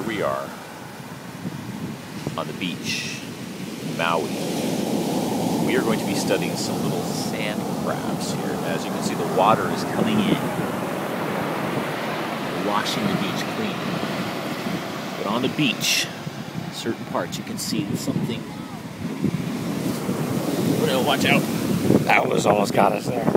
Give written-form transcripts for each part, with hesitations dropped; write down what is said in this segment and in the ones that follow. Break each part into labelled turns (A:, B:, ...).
A: we are on the beach, Maui. We are going to be studying some little sand crabs here. As you can see, the water is coming in, washing the beach clean. But on the beach, certain parts you can see something. Oh, watch out! That was almost got us there.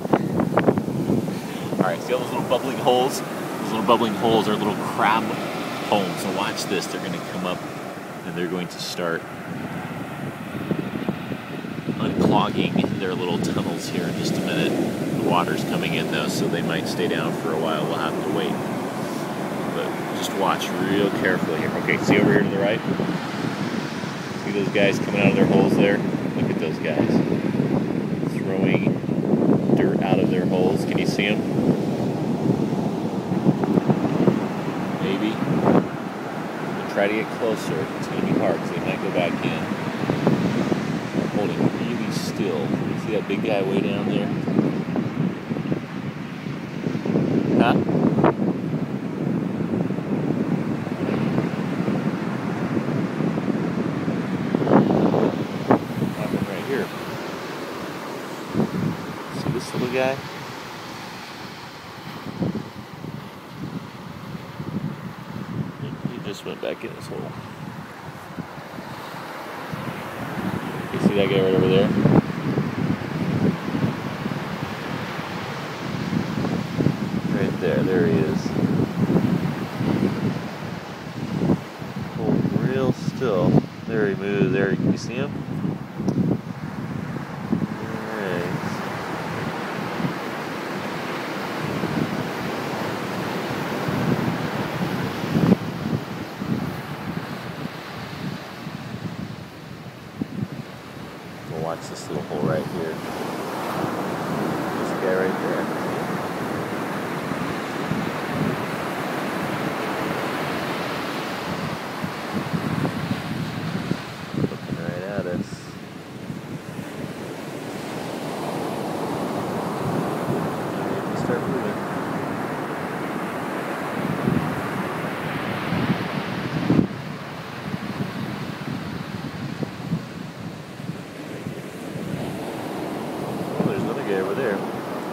A: All right, see all those little bubbling holes? Those little bubbling holes are little crab homes. So watch this. They're going to come up and they're going to start unclogging their little tunnels here in just a minute. The water's coming in though, so they might stay down for a while. We'll have to wait. But just watch real carefully here. Okay, see over here to the right? See those guys coming out of their holes there? Look at those guys. Throwing dirt out of their holes. Can you see them? Maybe. We'll try to get closer. It's going to be hard because they might go back in. I'm holding really still. See that big guy way down there? Huh? Nothing right here. See this little guy? He just went back in his hole. You see that guy right over there? Right there, there he is. Hold real still. There he moves. There, can you see him? Watch this little hole right here. There's a guy right there. Looking right at us. Now we start moving. Over there. Not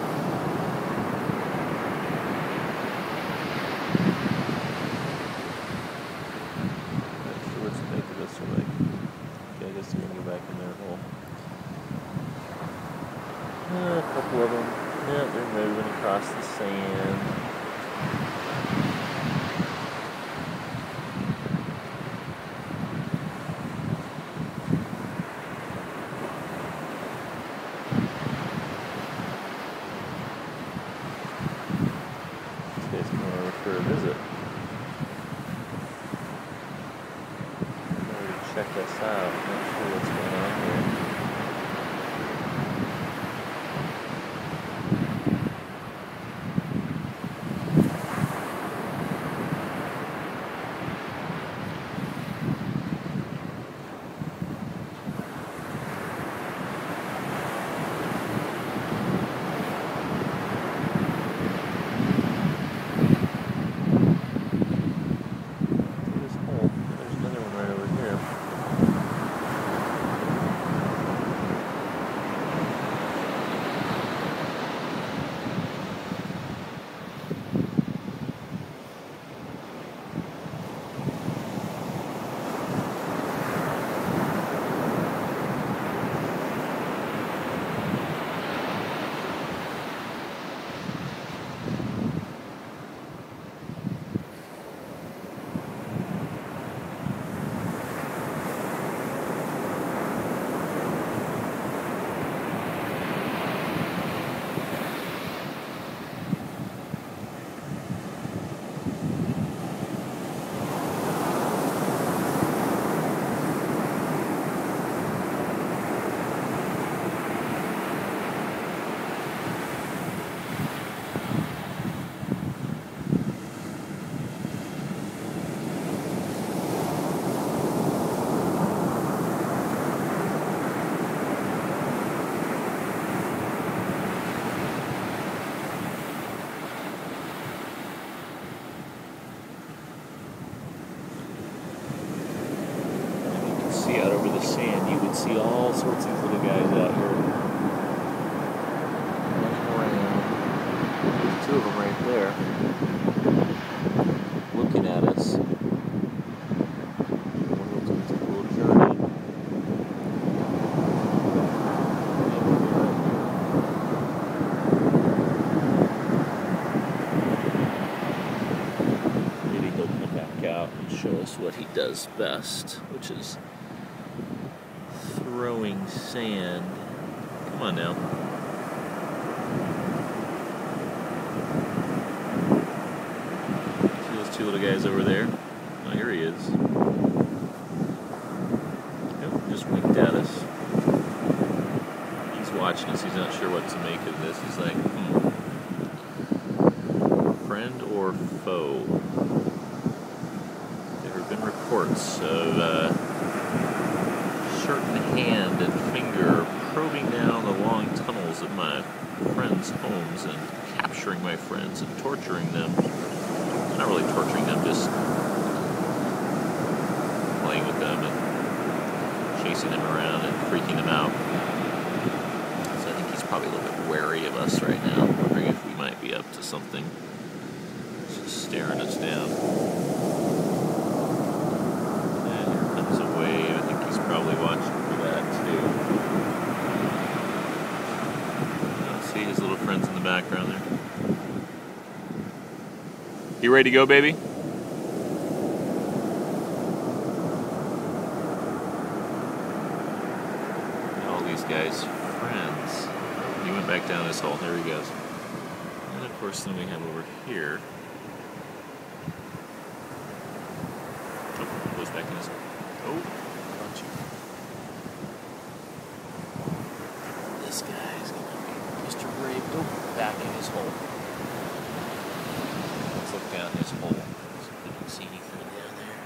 A: sure what's making this one like. Okay, I guess they're gonna go back in their hole. A couple of them. Yeah, they're moving across the sand. For a visit. Already check this out. Not sure what's going on here. the sand, you would see all sorts of these little guys out here running around. There's two of them right there, looking at us. One looks like it's a little journey. Maybe he'll come back out and show us what he does best, which is throwing sand. Come on now. See those two little guys over there? Oh, here he is. Nope, just winked at us. He's watching us. He's not sure what to make of this. He's like, friend or foe? There have been reports of certain hand and finger probing down the long tunnels of my friends' homes and capturing my friends and torturing them. Not really torturing them, just playing with them and chasing them around and freaking them out. So I think he's probably a little bit wary of us right now, wondering if we might be up to something. He's just staring us down. And here comes a wave. I think he's probably watching for that too. See his little friends in the background there. You ready to go, baby? All these guys, friends. He went back down this hole. There he goes. And of course, then we have over here. Oh, goes back in his. Oh, caught you. This guy's gonna be Mr. Brave. Go back in his hole. Let's look down his hole. See if we can see anything down there.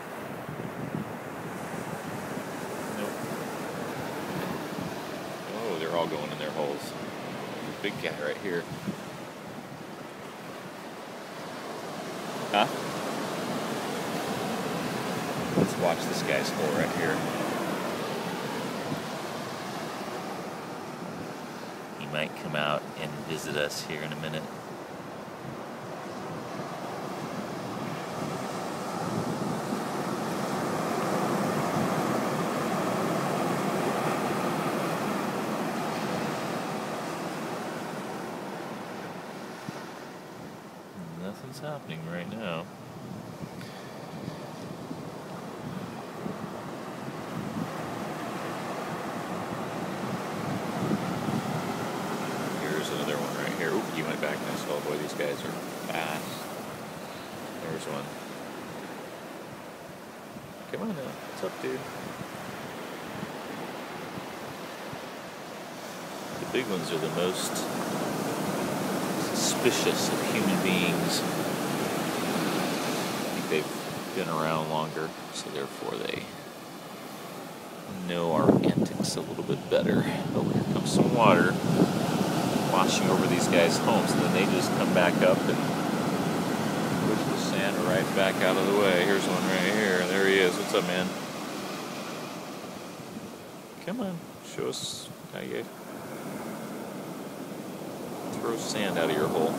A: Nope. Oh, they're all going in their holes. Big guy right here. Huh? Let's watch this guy's hole right here. He might come out and visit us here in a minute. Nothing's happening right now. Here's another one right here. Oop, he went back nice. Oh boy, these guys are fast. There's one. Come on now. What's up, dude? The big ones are the most suspicious of human beings. I think they've been around longer, so therefore they know our antics a little bit better. Oh, here comes some water washing over these guys' homes, and then they just come back up and push the sand right back out of the way. Here's one right here. There he is. What's up, man? Come on, show us how you throw sand out of your hole.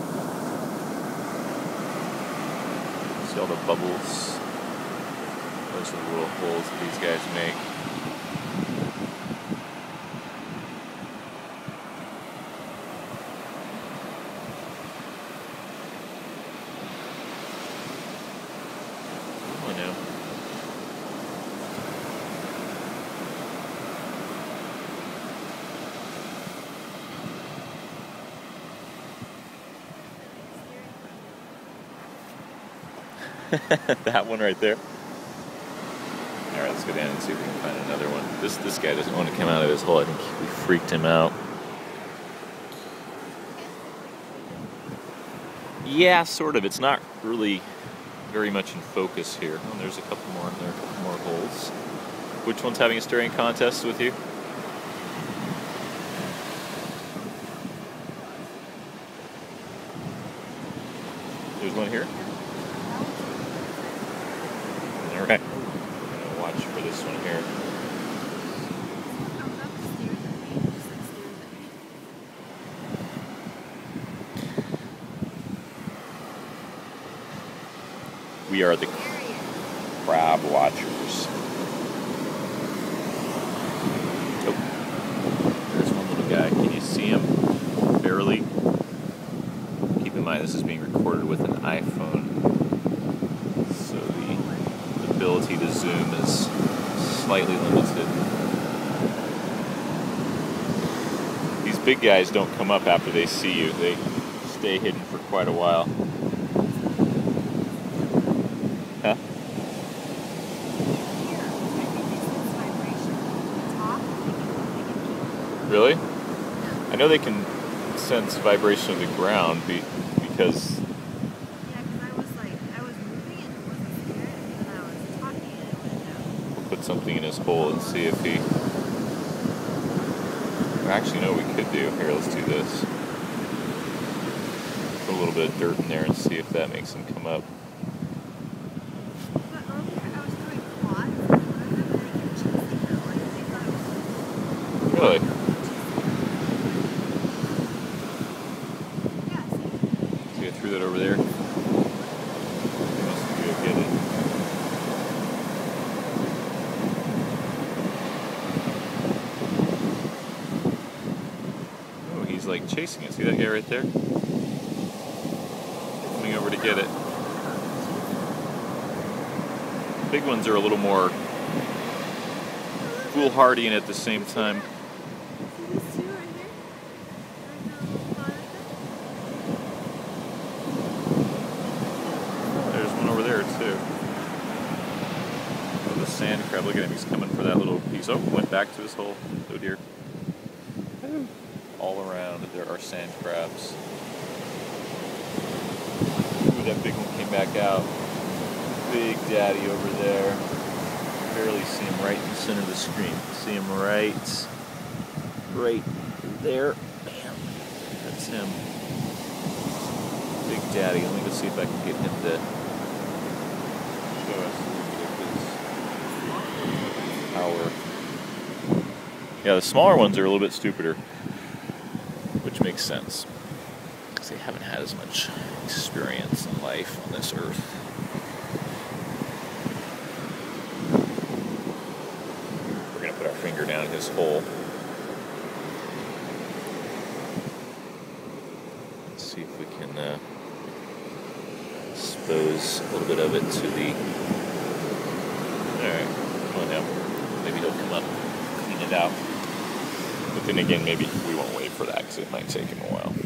A: See all the bubbles? Those are the little holes that these guys make. Come on now. That one right there. All right, let's go down and see if we can find another one. This guy doesn't want to come out of his hole. I think we freaked him out. Yeah, sort of. It's not really very much in focus here. Oh, there's a couple more in there, a couple more holes. Which one's having a staring contest with you? There's one here. All right. I'm gonna watch for this one here. We are the crab watchers. Oh, there's one little guy. Can you see him? Barely. Keep in mind this is being recorded with an iPhone, so the ability to zoom is slightly limited. These big guys don't come up after they see you. They stay hidden for quite a while. Huh? Really? I know they can sense vibration of the ground because...
B: Yeah, because I was moving and it wasn't scared, and then I was talking and it went down.
A: We'll put something in his hole and see if he... Actually, no, we could do. Here, let's do this. Put a little bit of dirt in there and see if that makes him come up.
B: But earlier I was doing quads, and one of them they kept chasing her, like they thought it was...
A: Really?
B: Yeah, see?
A: See, I threw that over there. They must go get it. Oh, he's like chasing it. See that guy right there? Coming over to get it. Big ones are a little more foolhardy and at the same time.
B: See these two right here?
A: There's one over there too. Oh, the sand crab. Look at him. He's coming for that little piece. Oh, went back to his hole. Oh dear. All around there are sand crabs. Ooh, that big one came back out. Big daddy over there. Barely see him right in the center of the screen. See him right there. Bam. That's him. Big daddy. Let me go see if I can get him to show us his power. Yeah, the smaller ones are a little bit stupider, which makes sense because they haven't had as much experience in life on this earth. We're going to put our finger down his hole. Let's see if we can expose a little bit of it to the... Alright, come on now. Maybe he'll come up, clean it out. But then again, maybe we won't wait for that because it might take him a while.